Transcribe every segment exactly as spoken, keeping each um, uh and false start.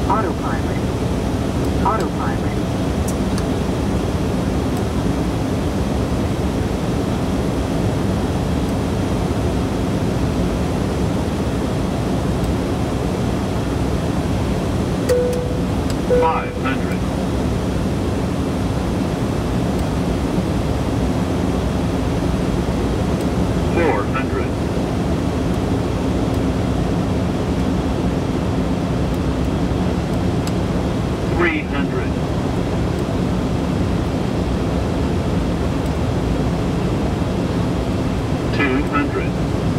Autopilot. Autopilot. five hundred. four hundred. three hundred. two hundred.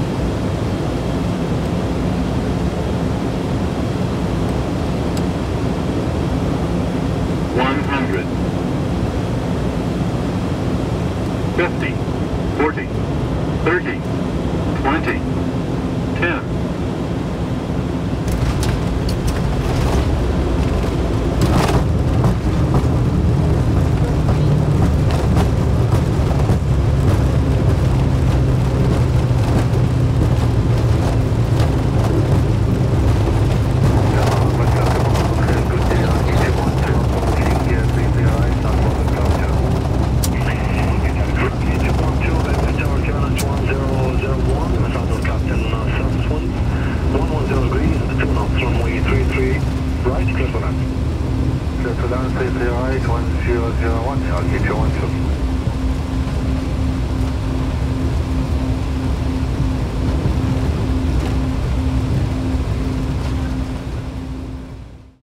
one hundred. fifty. forty. thirty. twenty. ten. Right, clear for that. Clear for that, three three right, one zero zero one, I'll keep you one two.